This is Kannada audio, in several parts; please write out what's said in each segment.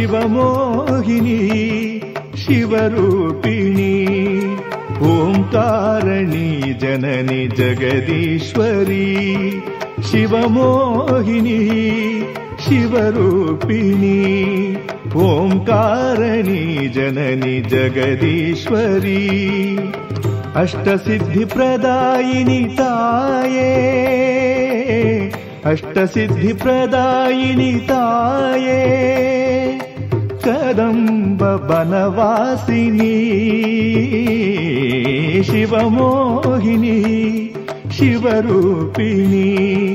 ಶಿವಮೋಹಿನಿ ಶಿವರೂಪಿಣಿ ಓಂಕಾರಣಿ ಜನನಿ ಜಗದೀಶ್ವರಿ ಶಿವಮೋಹಿನಿ ಶಿವರೂಪಿಣಿ ಓಂಕಾರಣಿ ಜನನಿ ಜಗದೀಶ್ವರಿ ಅಷ್ಟಸಿದ್ಧಿಪ್ರದಾಯಿನಿ ತಾಯೇ ಅಷ್ಟಸಿದ್ಧಿಪ್ರದಾಯಿನಿ ತಾಯೇ ಕದಂಬ ಬನವಾಸಿನಿ ಶಿವಮೋಹಿನಿ ಶಿವರೂಪಿಣಿ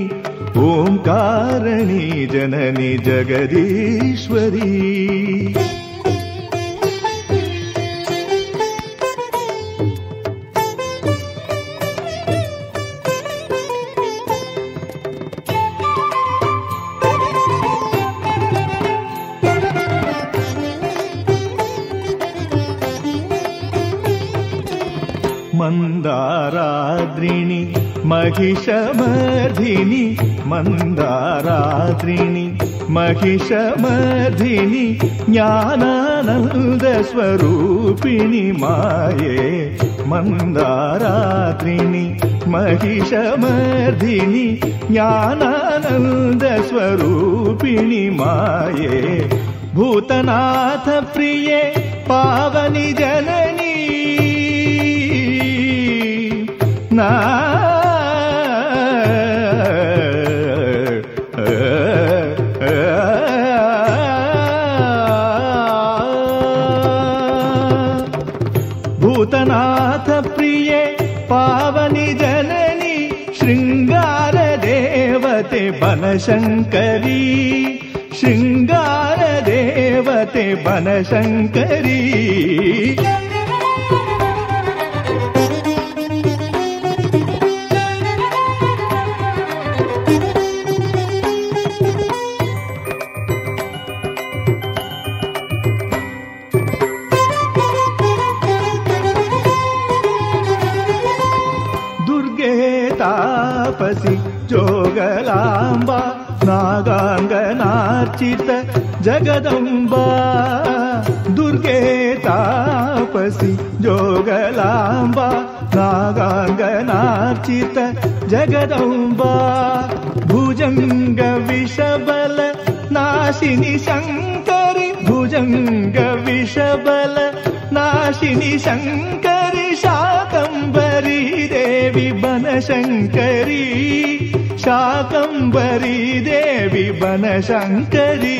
ಓಂಕಾರಣಿ ಜನನಿ ಜಗದೀಶ್ವರಿ ಮಂದಾರಾದ್ರಿಣಿ ಮಹಿಷಮರ್ಧಿನಿ ಮಂದಾರಾದ್ರಿಣಿ ಮಹಿಷಮರ್ಧಿನಿ ಜ್ಞಾನಾನಂದ ಸ್ವರೂಪಿಣಿ ಮಾಯೆ ಮಂದಾರಾದ್ರಿಣಿ ಮಹಿಷಮರ್ಧಿನಿ ಜ್ಞಾನಾನಂದ ಸ್ವರೂಪಿಣಿ ಮಾಯೆ ಭೂತನಾಥ ಪ್ರಿಯೆ ಪಾವನಿ ಜನನಿ ನಾ ಭೂತನಾಥ ಪ್ರಿಯೆ ಪಾವನಿ ಜನನಿ ಶೃಂಗಾರ ದೇವತೆ ಬನಶಂಕರಿ ಶೃಂಗಾರ ದೇವತೆ ಬನಶಂಕರಿ ತಾಪಸಿ ಜೋಗಲಾಂಬ ನಾಗಾಂಗನಾರ್ಚಿತ ಜಗದಂಬ ದುರ್ಗೆ ತಾಪಸಿ ಜೋಗಲಾಂಬ ನಾಗಾಂಗನಾರ್ಚಿತ ಜಗದಂಬ ಭುಜಂಗ ವಿಷಬಲ ನಾಶಿನಿ ಶಂಕರಿ ಭುಜಂಗ ವಿಷಬಲ ನಾಶಿನಿ ಶಂಕರಿ ಶಾಕಂಬರಿ ದೇವಿ ಬನಶಂಕರಿ ಶಾಕಂಬರಿ ದೇವಿ ಬನಶಂಕರಿ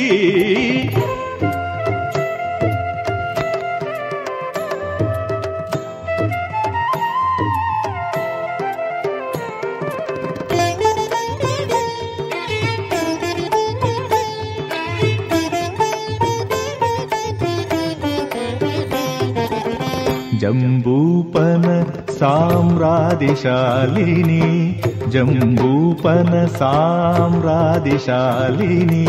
ಜಂಬೂಪನ ಸಾಮ್ರಾದಿಶಾಲಿನಿ ಜಂಬೂಪನ ಸಾಮ್ರಾದಿಶಾಲಿನಿ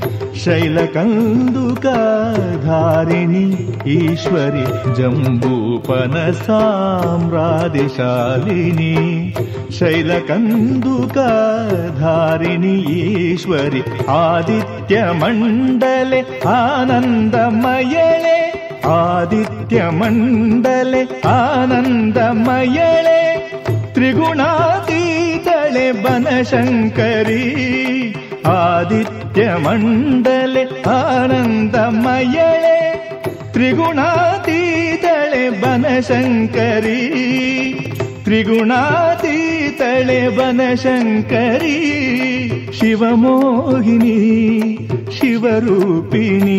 ಶೈಲಕಂದುಕಾಧಾರಿಣಿ ಈಶ್ವರಿ ಜಂಬೂಪನ ಸಾಮ್ರಾದಿಶಾಲಿನಿ ಶೈಲಕಂದುಕಾಧಾರಿಣಿ ಈಶ್ವರಿ ಆದಿತ್ಯ ಮಂಡಲೆ ಆನಂದಮಯಳೆ ಆದಿತ್ಯ ಮಂಡಲೆ ಆನಂದಮಯಳೆ ತ್ರಿಗುಣಾತೀತಳೆ ಬನಶಂಕರಿ ಆದಿತ್ಯ ಮಂಡಲೆ ಆನಂದಮಯಳೆ ತ್ರಿಗುಣಾತೀತಳೆ ಬನಶಂಕರಿ ತ್ರಿಗುಣಾತೀತಳೆ ಬನಶಂಕರಿ ಶಿವಮೋಹಿನಿ ಶಿವರೂಪಿಣಿ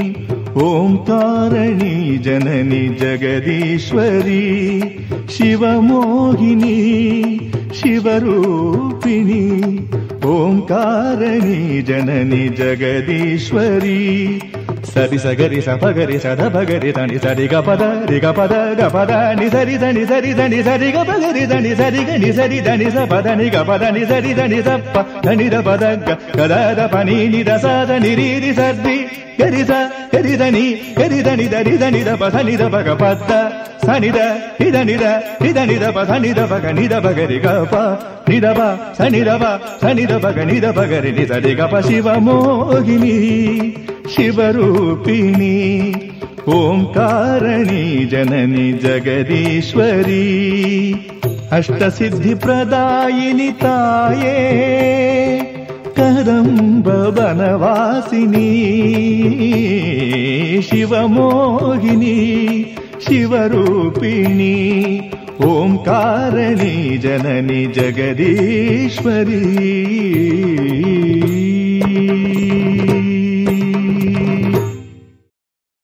ಓಂಕಾರಣಿ ಜನನಿ ಜಗದೀಶ್ವರಿ ಶಿವಮೋಹಿನಿ ಶಿವರೂಪಿಣಿ ಓಂಕಾರಣಿ ಜನನಿ ಜಗದೀಶ್ವರಿ ಸರಿ ಸಗರಿ ಸಪಗರಿ ಸದ ಭಗರಿ ತಣಿ ಸರಿ ಗಪದ ರಿಗಪದ ಗಪದ ನಿ ಸರಿ ಧನಿ ಸರಿ ಧನಿ ಸರಿ ಗಪಗರಿ ಧನಿ ಸರಿ ಗನಿ ಸರಿ ಧನಿ ಸಪದ ನಿ ಗಪದ ನಿ ಸರಿ ಧನಿ ಸಪ್ಪ ಧನಿ ದ ಪದ ಗದ ಪನಿ ನಿ ದ ಸ ಧನಿ ರೀ ರಿ ಸರ್ದಿ ಗರಿಸ ಗರಿಧನಿ ಗರಿಧನಿ ದರಿ ಧನಿ ದ ಪ ಧನಿ ದ ಭಗ ಪದ್ದ ಸನಿದ ಹಿದನಿದ ಹಿದನಿದ ಪ ಧನಿ ದ ಭಗ ನಿದ ಭಗರಿ ಗಪ ನಿದ ಬ ಸನಿದ ಬ ಸನಿದ ಭಗ ನಿದ ಭಗರಿ ನಿ ಸರಿ ಗಪ ಶಿವಮೋಹಿನಿ ಶಿವರೂಪಿಣಿ ಓಂಕಾರಣಿ ಜನನಿ ಜಗದೀಶ್ವರಿ ಅಷ್ಟಸಿದ್ಧಿ ಪ್ರದಾಯಿನಿ ತಾಯೇ ಕದಂಬ ವನವಾಸಿನಿ ಶಿವಮೋಹಿನಿ ಶಿವರೂಪಿಣಿ ಓಂಕಾರಣಿ ಜನನಿ ಜಗದೀಶ್ವರಿ